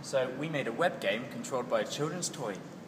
So we made a web game controlled by a children's toy.